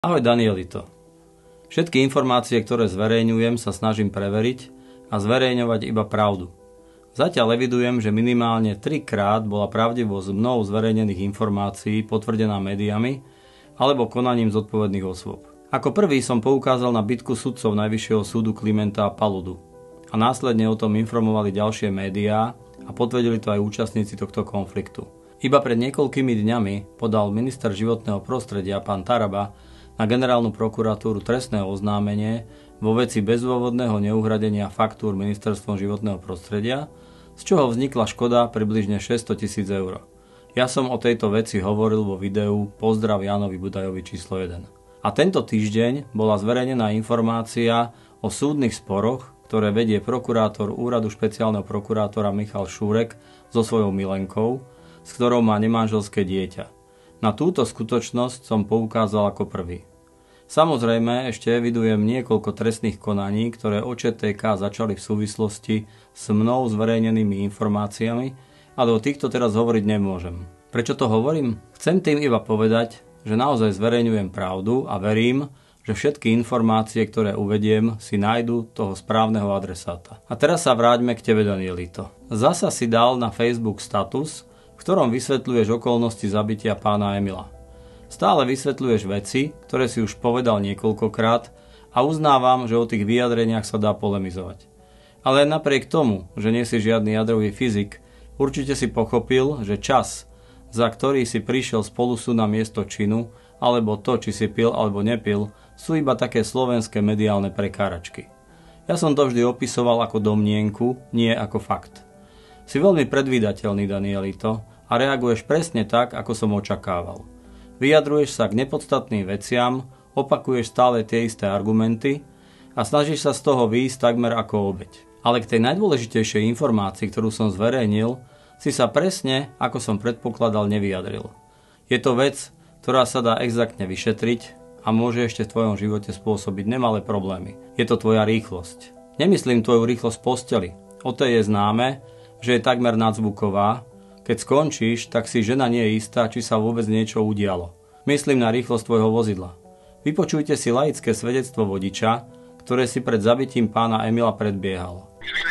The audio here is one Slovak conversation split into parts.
Ahoj Danielito. Všetky informácie, ktoré zverejňujem, sa snažím preveriť a zverejňovať iba pravdu. Zatiaľ evidujem, že minimálne 3-krát bola pravdivosť mnou zverejnených informácií potvrdená médiami alebo konaním zodpovedných osôb. Ako prvý som poukázal na bitku sudcov Najvyššieho súdu Klimenta a Paludu a následne o tom informovali ďalšie médiá a potvrdili to aj účastníci tohto konfliktu. Iba pred niekoľkými dňami podal minister životného prostredia pán Taraba na generálnu prokuratúru trestné oznámenie vo veci bezdôvodného neuhradenia faktúr ministerstvom životného prostredia, z čoho vznikla škoda približne 600 000 eur. Ja som o tejto veci hovoril vo videu Pozdrav Jánovi Budajovi číslo 1. A tento týždeň bola zverejnená informácia o súdnych sporoch, ktoré vedie prokurátor úradu špeciálneho prokurátora Michal Šúrek so svojou milenkou, s ktorou má nemanželské dieťa. Na túto skutočnosť som poukázal ako prvý. Samozrejme, ešte evidujem niekoľko trestných konaní, ktoré ČTK začali v súvislosti s mnou zverejnenými informáciami, ale o týchto teraz hovoriť nemôžem. Prečo to hovorím? Chcem tým iba povedať, že naozaj zverejňujem pravdu a verím, že všetky informácie, ktoré uvediem, si nájdu toho správneho adresáta. A teraz sa vráťme k tebe, Danielito. Zasa si dal na Facebook status, v ktorom vysvetľuješ okolnosti zabitia pána Emila. Stále vysvetľuješ veci, ktoré si už povedal niekoľkokrát a uznávam, že o tých vyjadreniach sa dá polemizovať. Ale napriek tomu, že nie si žiadny jadrový fyzik, určite si pochopil, že čas, za ktorý si prišiel spolu sú na miesto činu, alebo to, či si pil alebo nepil, sú iba také slovenské mediálne prekáračky. Ja som to vždy opisoval ako domnienku, nie ako fakt. Si veľmi predvídateľný, Danielito, a reaguješ presne tak, ako som očakával. Vyjadruješ sa k nepodstatným veciam, opakuješ stále tie isté argumenty a snažíš sa z toho výjsť takmer ako obeť. Ale k tej najdôležitejšej informácii, ktorú som zverejnil, si sa presne, ako som predpokladal, nevyjadril. Je to vec, ktorá sa dá exaktne vyšetriť a môže ešte v tvojom živote spôsobiť nemalé problémy. Je to tvoja rýchlosť. Nemyslím tvoju rýchlosť v posteli. O tej je známe, že je takmer nadzvuková. Keď skončíš, tak si žena nie je istá, či sa vôbec niečo udialo. Myslím na rýchlosť tvojho vozidla. Vypočujte si laické svedectvo vodiča, ktoré si pred zabitím pána Emila predbiehal.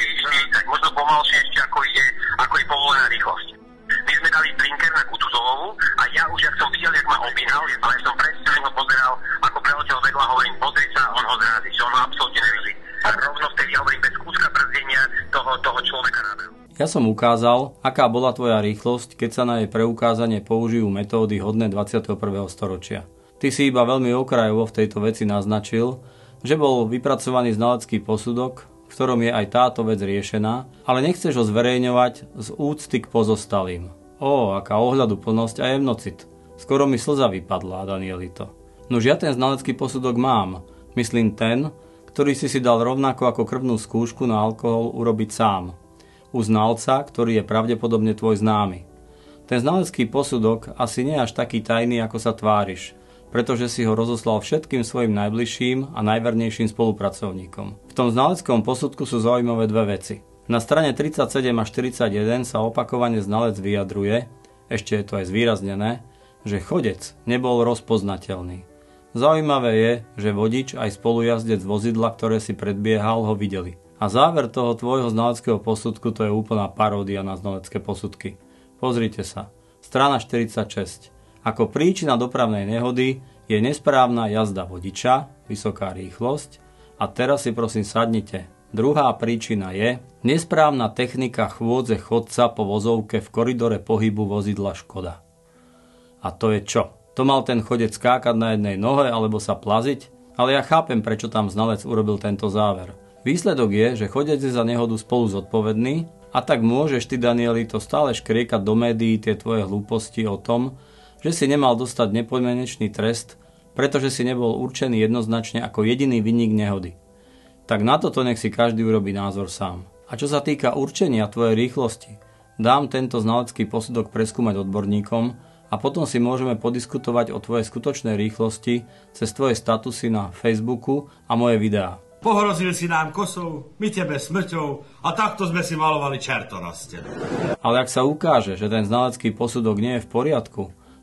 Tak možno pomalšie ešte ako je povolená rýchlosť. My sme dali blinker na Kutuzovú a ja už, jak som videl, jak ma obínal, ale som presne ho pozeral, ako preletel vedľa, hovorím, pozri sa, on ho zrazí, že on ho absolútne nevidí. A rovno vtedy, hovorím, bez kúska brzdenia toho človeka nabehu. Ja som ukázal, aká bola tvoja rýchlosť, keď sa na jej preukázanie použijú metódy hodné 21. storočia. Ty si iba veľmi okrajovo v tejto veci naznačil, že bol vypracovaný znalecký posudok, v ktorom je aj táto vec riešená, ale nechceš ho zverejňovať z úcty k pozostalým. Aká ohľaduplnosť a jemnocit. Skoro mi slza vypadla, Danielito. Nož ja ten znalecký posudok mám. Myslím ten, ktorý si dal rovnako ako krvnú skúšku na alkohol urobiť sám. U znalca, ktorý je pravdepodobne tvoj známy. Ten znalecký posudok asi nie je až taký tajný, ako sa tváriš, pretože si ho rozoslal všetkým svojim najbližším a najvernejším spolupracovníkom. V tom znaleckom posudku sú zaujímavé dve veci. Na strane 37 a 41 sa opakovane znalec vyjadruje, ešte je to aj zvýraznené, že chodec nebol rozpoznateľný. Zaujímavé je, že vodič aj spolujazdec vozidla, ktoré si predbiehal, ho videli. A záver toho tvojho znaleckého posudku to je úplná paródia na znalecké posudky. Pozrite sa. Strana 46. Ako príčina dopravnej nehody je nesprávna jazda vodiča, vysoká rýchlosť a teraz si prosím sadnite. Druhá príčina je nesprávna technika chôdze chodca po vozovke v koridore pohybu vozidla Škoda. A to je čo? To mal ten chodec skákať na jednej nohe alebo sa plaziť? Ale ja chápem, prečo tam znalec urobil tento záver. Výsledok je, že chodec je za nehodu spolu zodpovedný a tak môžeš ty, Danielito, stále škriekať do médií tie tvoje hlúposti o tom, že si nemal dostať nepodmienečný trest, pretože si nebol určený jednoznačne ako jediný vinník nehody. Tak na toto nech si každý urobí názor sám. A čo sa týka určenia tvojej rýchlosti, dám tento znalecký posudok preskúmať odborníkom a potom si môžeme podiskutovať o tvojej skutočnej rýchlosti cez tvoje statusy na Facebooku a moje videá. Pohrozil si nám kosou, my tebe smrťou a takto sme si malovali čerto na stenu. Ale ak sa ukáže, že ten znalecký posudok nie je v poriadku,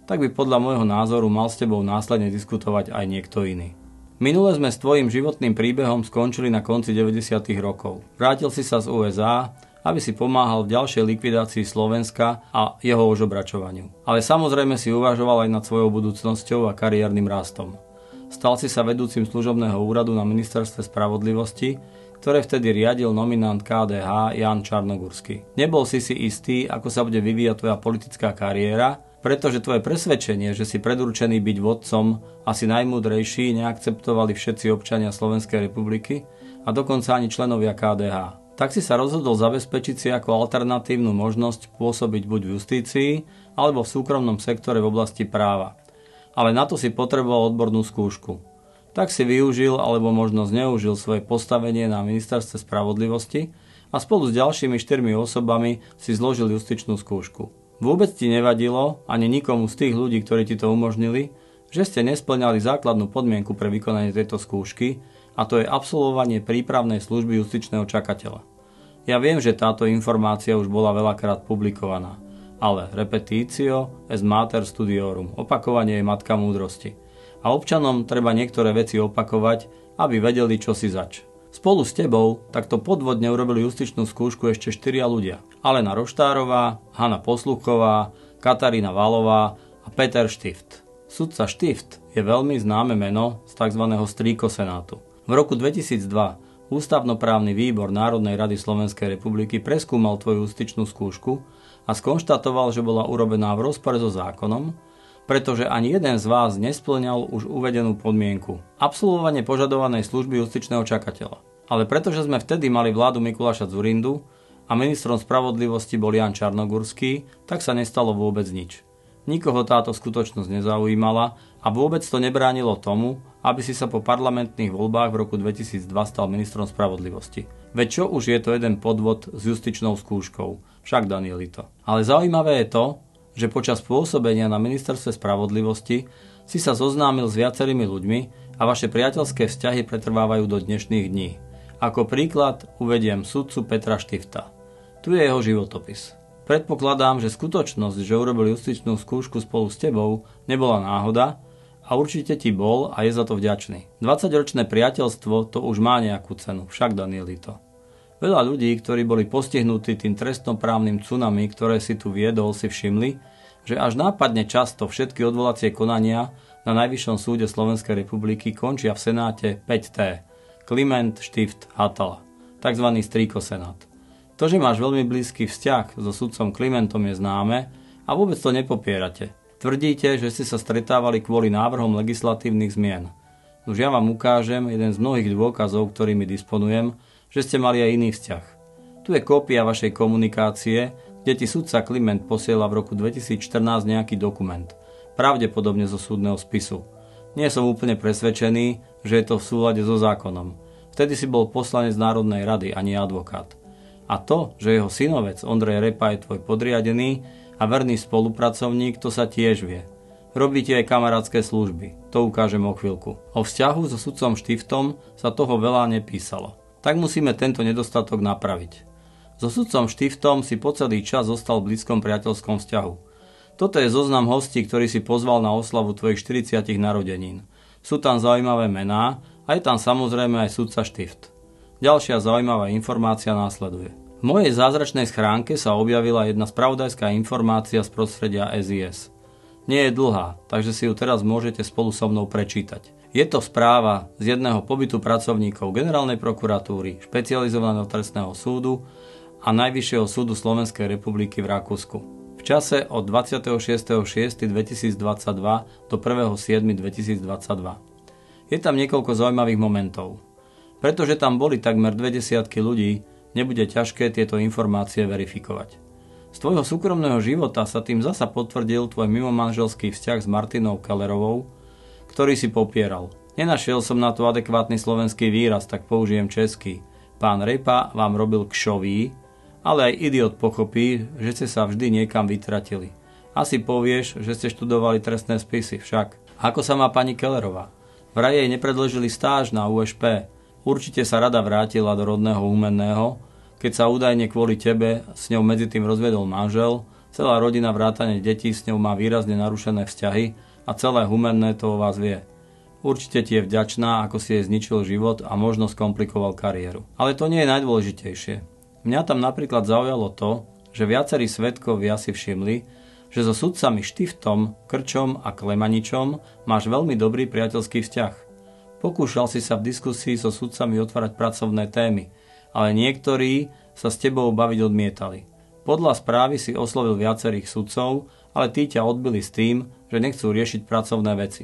tak by podľa môjho názoru mal s tebou následne diskutovať aj niekto iný. Minule sme s tvojim životným príbehom skončili na konci 90. rokov. Vrátil si sa z USA, aby si pomáhal v ďalšej likvidácii Slovenska a jeho ožobračovaniu. Ale samozrejme si uvažoval aj nad svojou budúcnosťou a kariérnym rastom. Stal si sa vedúcim služobného úradu na ministerstve spravodlivosti, ktoré vtedy riadil nominant KDH Jan Čarnogurský. Nebol si istý, ako sa bude vyvíjať tvoja politická kariéra, pretože tvoje presvedčenie, že si predurčený byť vodcom, asi najmúdrejší, neakceptovali všetci občania Slovenskej republiky a dokonca ani členovia KDH. Tak si sa rozhodol zabezpečiť si ako alternatívnu možnosť pôsobiť buď v justícii, alebo v súkromnom sektore v oblasti práva. Ale na to si potreboval odbornú skúšku. Tak si využil alebo možno zneužil svoje postavenie na ministerstve spravodlivosti a spolu s ďalšími 4 osobami si zložil justičnú skúšku. Vôbec ti nevadilo, ani nikomu z tých ľudí, ktorí ti to umožnili, že ste nespĺňali základnú podmienku pre vykonanie tejto skúšky, a to je absolvovanie prípravnej služby justičného čakateľa. Ja viem, že táto informácia už bola veľakrát publikovaná, ale repetitio est mater studiorum, opakovanie je matka múdrosti. A občanom treba niektoré veci opakovať, aby vedeli, čo si zač. Spolu s tebou takto podvodne urobili justičnú skúšku ešte 4 ľudia. Alena Roštárová, Hana Posluchová, Katarína Valová a Peter Štift. Sudca Štift je veľmi známe meno z tzv. Strýkosenátu. V roku 2002 Ústavnoprávny výbor Národnej rady Slovenskej republiky preskúmal tvoju justičnú skúšku a skonštatoval, že bola urobená v rozpore so zákonom, pretože ani jeden z vás nespĺňal už uvedenú podmienku absolvovanie požadovanej služby justičného čakateľa. Ale pretože sme vtedy mali vládu Mikuláša Dzurindu a ministrom spravodlivosti bol Jan Čarnogurský, tak sa nestalo vôbec nič. Nikoho táto skutočnosť nezaujímala a vôbec to nebránilo tomu, aby si sa po parlamentných voľbách v roku 2002 stal ministrom spravodlivosti. Veď čo už je to jeden podvod s justičnou skúškou, však Danielito. Ale zaujímavé je to, že počas pôsobenia na ministerstve spravodlivosti si sa zoznámil s viacerými ľuďmi a vaše priateľské vzťahy pretrvávajú do dnešných dní. Ako príklad uvediem sudcu Petra Štifta. Tu je jeho životopis. Predpokladám, že skutočnosť, že urobil justičnú skúšku spolu s tebou, nebola náhoda a určite ti bol a je za to vďačný. 20-ročné priateľstvo to už má nejakú cenu, však Danielito. Veľa ľudí, ktorí boli postihnutí tým trestnoprávnym tsunami, ktoré si tu viedol, si všimli, že až nápadne často všetky odvolacie konania na Najvyššom súde Slovenskej republiky končia v Senáte 5T. Kliment, Štift, Hatala. Takzvaný strýkosenát. To, že máš veľmi blízky vzťah so sudcom Klimentom je známe a vôbec to nepopierate. Tvrdíte, že ste sa stretávali kvôli návrhom legislatívnych zmien. Už ja vám ukážem jeden z mnohých dôkazov, ktorými disponujem, že ste mali aj iný vzťah. Tu je kópia vašej komunikácie, kde ti sudca Kliment posiela v roku 2014 nejaký dokument, pravdepodobne zo súdneho spisu. Nie som úplne presvedčený, že je to v súlade so zákonom. Vtedy si bol poslanec Národnej rady a nie advokát. A to, že jeho synovec Ondrej Repa je tvoj podriadený a verný spolupracovník, to sa tiež vie. Robíte aj kamarátske služby, to ukážem o chvíľku. O vzťahu so sudcom Štiftom sa toho veľa nepísalo. Tak musíme tento nedostatok napraviť. So sudcom Štiftom si po celý čas zostal v blízkom priateľskom vzťahu. Toto je zoznam hostí, ktorý si pozval na oslavu tvojich 40 narodenín. Sú tam zaujímavé mená a je tam samozrejme aj sudca Štift. Ďalšia zaujímavá informácia následuje. V mojej zázračnej schránke sa objavila jedna spravodajská informácia z prostredia SIS. Nie je dlhá, takže si ju teraz môžete spolu so mnou prečítať. Je to správa z jedného pobytu pracovníkov Generálnej prokuratúry, špecializovaného trestného súdu a Najvyššieho súdu Slovenskej republiky v Rakúsku. V čase od 26.6.2022 do 1.7.2022. Je tam niekoľko zaujímavých momentov. Pretože tam boli takmer 20 ľudí, nebude ťažké tieto informácie verifikovať. Z tvojho súkromného života sa tým zasa potvrdil tvoj mimomanželský vzťah s Martinou Kellerovou, ktorý si popieral. Nenašiel som na to adekvátny slovenský výraz, tak použijem český. Pán Repa vám robil kšoví, ale aj idiot pochopí, že ste sa vždy niekam vytratili. Asi povieš, že ste študovali trestné spisy, však. Ako sa má pani Kellerová? Vraj jej nepredložili stáž na UŠP. Určite sa rada vrátila do rodného Úmenného, keď sa údajne kvôli tebe s ňou medzi tým rozviedol manžel, Celá rodina vrátane detí s ňou má výrazne narušené vzťahy a celé humenné to o vás vie. Určite ti je vďačná, ako si jej zničil život a možno skomplikoval kariéru. Ale to nie je najdôležitejšie. Mňa tam napríklad zaujalo to, že viacerí svedkovia si všimli, že so sudcami Štiftom, Krčom a Klemaničom máš veľmi dobrý priateľský vzťah. Pokúšal si sa v diskusii so sudcami otvárať pracovné témy, ale niektorí sa s tebou baviť odmietali. Podľa správy si oslovil viacerých sudcov, ale tí ťa odbili s tým, že nechcú riešiť pracovné veci.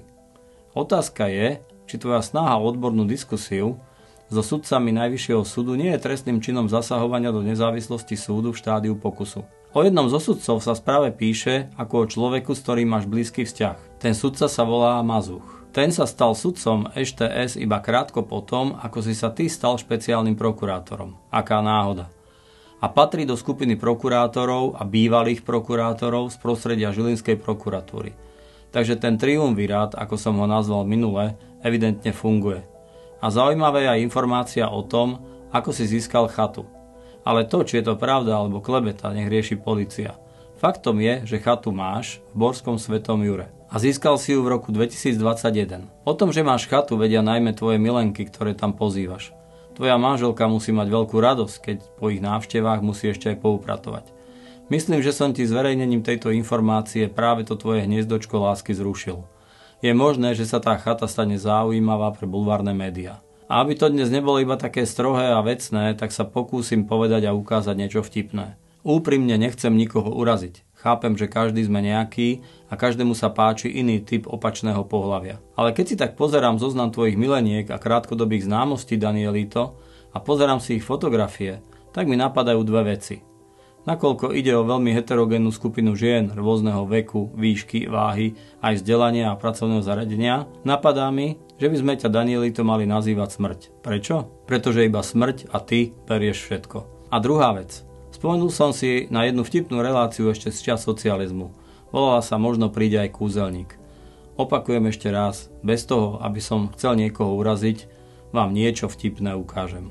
Otázka je, či tvoja snaha o odbornú diskusiu so sudcami Najvyššieho súdu nie je trestným činom zasahovania do nezávislosti súdu v štádiu pokusu. O jednom zo sudcov sa v správe píše ako o človeku, s ktorým máš blízky vzťah. Ten sudca sa volá Mazuch. Ten sa stal sudcom ŠTS iba krátko potom, ako si sa ty stal špeciálnym prokurátorom. Aká náhoda. A patrí do skupiny prokurátorov a bývalých prokurátorov z prostredia Žilinskej prokuratúry. Takže ten triumvirát, ako som ho nazval minule, evidentne funguje. A zaujímavá je aj informácia o tom, ako si získal chatu. Ale to, či je to pravda alebo klebeta, nech rieši polícia. Faktom je, že chatu máš v Borskom Svetom Jure. A získal si ju v roku 2021. O tom, že máš chatu, vedia najmä tvoje milenky, ktoré tam pozývaš. Tvoja manželka musí mať veľkú radosť, keď po ich návštevách musí ešte aj poupratovať. Myslím, že som ti zverejnením tejto informácie práve to tvoje hniezdočko lásky zrušil. Je možné, že sa tá chata stane zaujímavá pre bulvárne médiá. A aby to dnes nebolo iba také strohé a vecné, tak sa pokúsim povedať a ukázať niečo vtipné. Úprimne nechcem nikoho uraziť. Chápem, že každý sme nejaký a každému sa páči iný typ opačného pohlavia. Ale keď si tak pozerám zoznam tvojich mileniek a krátkodobých známostí, Danielito, a pozerám si ich fotografie, tak mi napadajú dve veci. Nakoľko ide o veľmi heterogénnu skupinu žien rôzneho veku, výšky, váhy, aj vzdelania a pracovného zaradenia, napadá mi, že by sme ťa, Danielito, mali nazývať smrť. Prečo? Pretože iba smrť a ty berieš všetko. A druhá vec. Spomenul som si na jednu vtipnú reláciu ešte z čas socializmu. Volala sa Možno príde aj kúzelník. Opakujem ešte raz, bez toho, aby som chcel niekoho uraziť, vám niečo vtipné ukážem.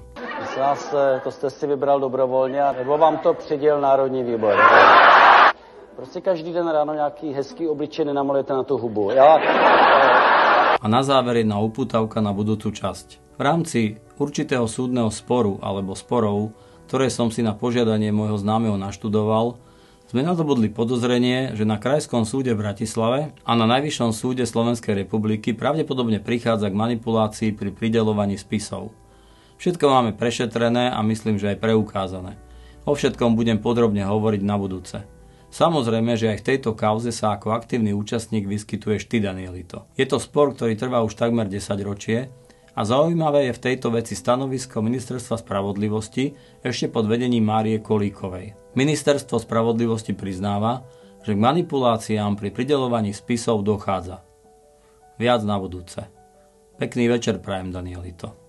To jste si vybral dobrovolně, nebo vám to přidělil Národní výbor? Prostě každý den ráno nějaký hezký obličej nenamalujete na tu hubu. A na záver jedna upútavka na budúcu časť. V rámci určitého súdneho sporu alebo sporov, ktoré som si na požiadanie môjho známeho naštudoval, sme nadobudli podozrenie, že na Krajskom súde v Bratislave a na Najvyššom súde Slovenskej republiky pravdepodobne prichádza k manipulácii pri prideľovaní spisov. Všetko máme prešetrené a myslím, že aj preukázané. O všetkom budem podrobne hovoriť na budúce. Samozrejme, že aj v tejto kauze sa ako aktívny účastník vyskytuješ ty, Danielito. Je to spor, ktorý trvá už takmer 10 ročie a zaujímavé je v tejto veci stanovisko Ministerstva spravodlivosti ešte pod vedením Márie Kolíkovej. Ministerstvo spravodlivosti priznáva, že k manipuláciám pri prideľovaní spisov dochádza. Viac na budúce. Pekný večer prajem, Danielito.